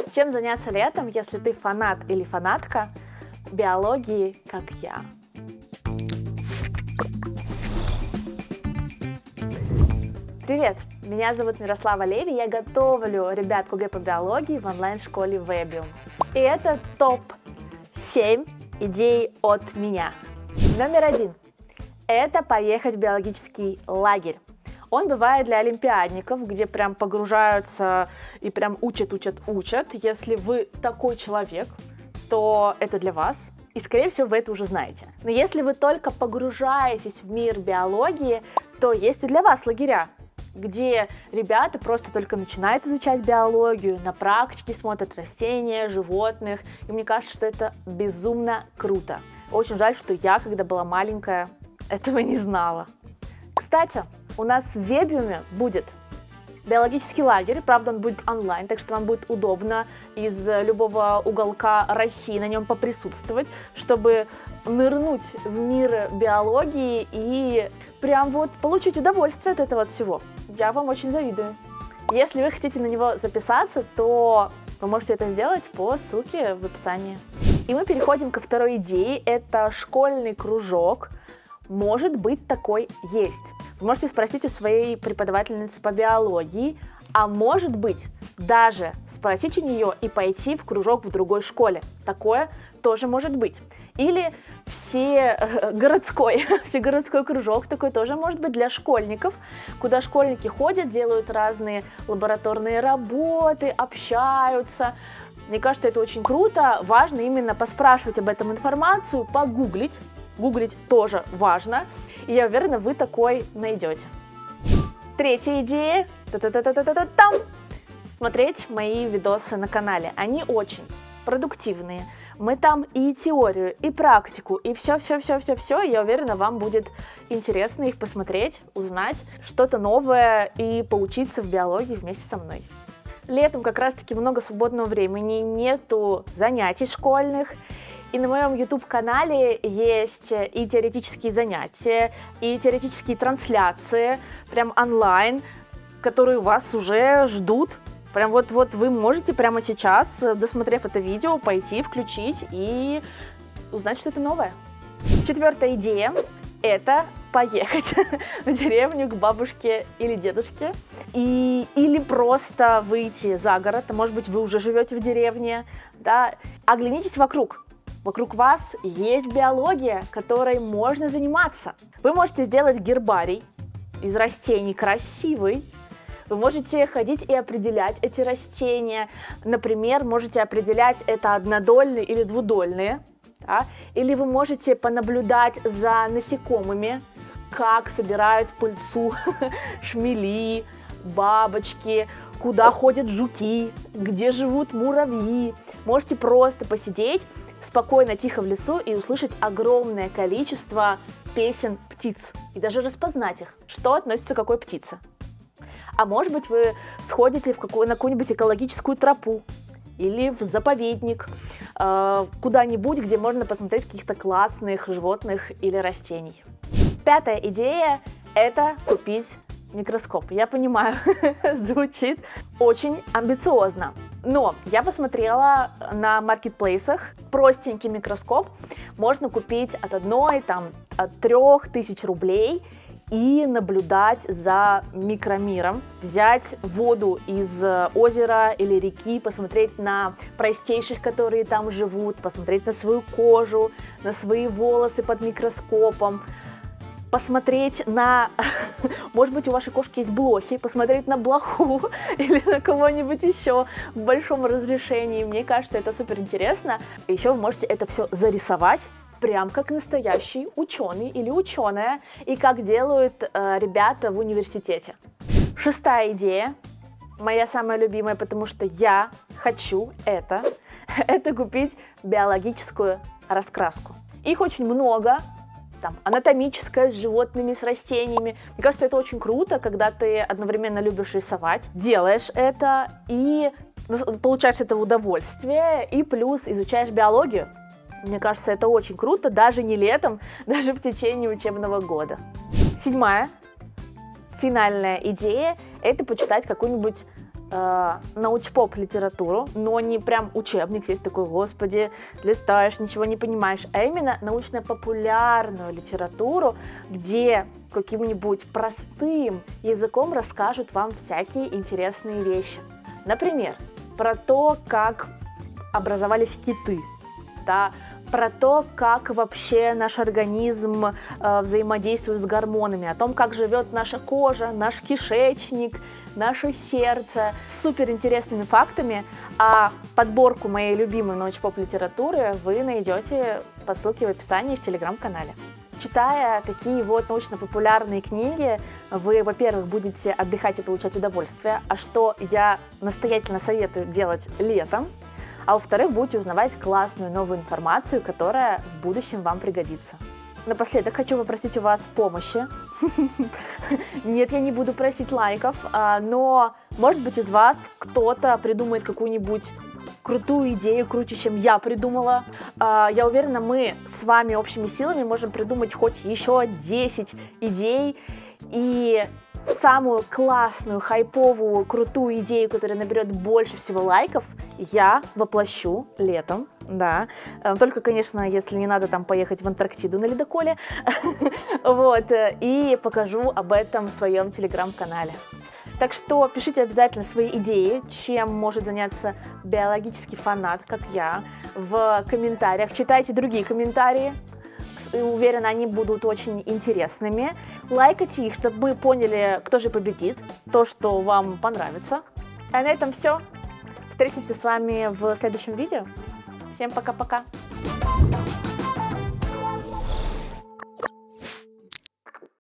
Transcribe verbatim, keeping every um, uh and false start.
Чем заняться летом, если ты фанат или фанатка биологии, как я? Привет! Меня зовут Мирослава Леви, я готовлю ребят к ОГЭ по биологии в онлайн-школе Webium. И это топ семь идей от меня. Номер один. Это поехать в биологический лагерь. Он бывает для олимпиадников, где прям погружаются и прям учат, учат, учат. Если вы такой человек, то это для вас. И, скорее всего, вы это уже знаете. Но если вы только погружаетесь в мир биологии, то есть и для вас лагеря, где ребята просто только начинают изучать биологию, на практике смотрят растения, животных. И мне кажется, что это безумно круто. Очень жаль, что я, когда была маленькая, этого не знала. Кстати, у нас в Webium будет биологический лагерь, правда, он будет онлайн, так что вам будет удобно из любого уголка России на нем поприсутствовать, чтобы нырнуть в мир биологии и прям вот получить удовольствие от этого всего. Я вам очень завидую. Если вы хотите на него записаться, то вы можете это сделать по ссылке в описании. И мы переходим ко второй идее, это школьный кружок. Может быть, такой есть. Вы можете спросить у своей преподавательницы по биологии, а может быть, даже спросить у нее и пойти в кружок в другой школе. Такое тоже может быть. Или все городской, всегородской кружок, такой тоже может быть для школьников, куда школьники ходят, делают разные лабораторные работы, общаются. Мне кажется, это очень круто. Важно именно поспрашивать об этом информацию, погуглить. Гуглить тоже важно, и я уверена, вы такой найдете. Третья идея – та-та-та-та-та-та-там. Смотреть мои видосы на канале. Они очень продуктивные. Мы там и теорию, и практику, и все-все-все-все-все. Я уверена, вам будет интересно их посмотреть, узнать что-то новое и поучиться в биологии вместе со мной. Летом как раз-таки много свободного времени, нету занятий школьных. И на моем YouTube-канале есть и теоретические занятия, и теоретические трансляции, прям онлайн, которые вас уже ждут. Прям вот-вот вы можете прямо сейчас, досмотрев это видео, пойти, включить и узнать что-то новое. Четвертая идея – это поехать в деревню к бабушке или дедушке, и, или просто выйти за город, а может быть, вы уже живете в деревне, да, оглянитесь вокруг. Вокруг вас есть биология, которой можно заниматься. Вы можете сделать гербарий из растений красивый. Вы можете ходить и определять эти растения. Например, можете определять, это однодольные или двудольные. Да? Или вы можете понаблюдать за насекомыми, как собирают пыльцу шмели, бабочки, куда ходят жуки, где живут муравьи. Можете просто посидеть спокойно, тихо в лесу и услышать огромное количество песен птиц. И даже распознать их, что относится к какой птице. А может быть, вы сходите в какую, на какую-нибудь экологическую тропу или в заповедник, э, куда-нибудь, где можно посмотреть каких-то классных животных или растений. Пятая идея – это купить микроскоп. Я понимаю, звучит очень амбициозно, но я посмотрела на маркетплейсах, простенький микроскоп можно купить от одной, там, от трех тысяч рублей и наблюдать за микромиром, взять воду из озера или реки, посмотреть на простейших, которые там живут, посмотреть на свою кожу, на свои волосы под микроскопом, посмотреть на, может быть, у вашей кошки есть блохи, посмотреть на блоху или на кого-нибудь еще в большом разрешении. Мне кажется, это супер интересно. Еще вы можете это все зарисовать, прям как настоящий ученый или ученая, и как делают э, ребята в университете. Шестая идея, моя самая любимая, потому что я хочу это, это купить биологическую раскраску. Их очень много. Там, анатомическая, с животными, с растениями. Мне кажется, это очень круто, когда ты одновременно любишь рисовать, делаешь это и получаешь это удовольствие, и плюс изучаешь биологию. Мне кажется, это очень круто, даже не летом, даже в течение учебного года. Седьмая, финальная идея – это почитать какую-нибудь э, научпоп литературу, но не прям учебник, есть такой, господи, листаешь, ничего не понимаешь, а именно научно-популярную литературу, где каким-нибудь простым языком расскажут вам всякие интересные вещи. Например, про то, как образовались киты, да, про то, как вообще наш организм э, взаимодействует с гормонами, о том, как живет наша кожа, наш кишечник, наше сердце, с суперинтересными фактами. А подборку моей любимой научпоп литературы вы найдете по ссылке в описании в телеграм-канале. Читая такие вот научно-популярные книги, вы, во-первых, будете отдыхать и получать удовольствие, а что я настоятельно советую делать летом, а во-вторых, будете узнавать классную новую информацию, которая в будущем вам пригодится. Напоследок хочу попросить у вас помощи. Нет, я не буду просить лайков, но, может быть, из вас кто-то придумает какую-нибудь крутую идею, круче, чем я придумала. Я уверена, мы с вами общими силами можем придумать хоть еще десять идей, и самую классную, хайповую, крутую идею, которая наберет больше всего лайков, я воплощу летом, да. Только, конечно, если не надо там поехать в Антарктиду на ледоколе, вот, и покажу об этом в своем телеграм-канале. Так что пишите обязательно свои идеи, чем может заняться биологический фанат, как я, в комментариях. Читайте другие комментарии. Уверена, они будут очень интересными. Лайкайте их, чтобы мы поняли, кто же победит, то, что вам понравится. А на этом все. Встретимся с вами в следующем видео. Всем пока-пока.